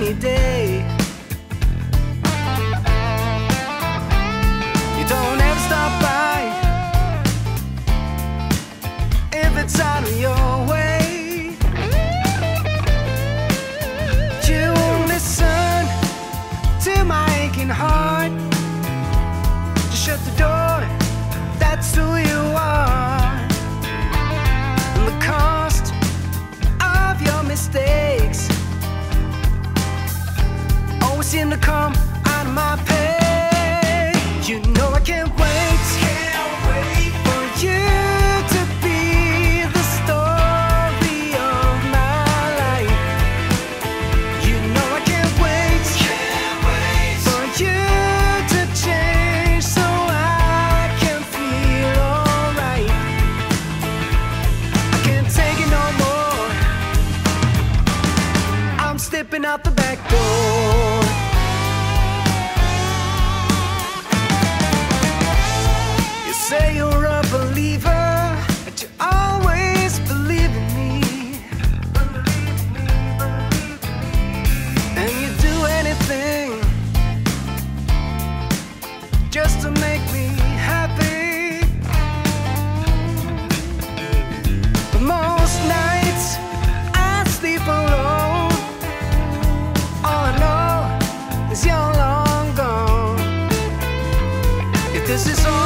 rainy day. You don't ever stop by if it's out of your way. You won't listen to my aching heart. Just shut the door, that's who you are. And the cost of your mistakes always seem to come out of my pay. You know I can't wait for you to be the story of my life. You know I can't wait for you to change so I can feel alright. I can't take it no more, I'm stepping out the back door. You say you're a believer, but you always believe in me. And you do anything just to make me happy. But most nights I sleep alone. All I know is you're long gone. If this is all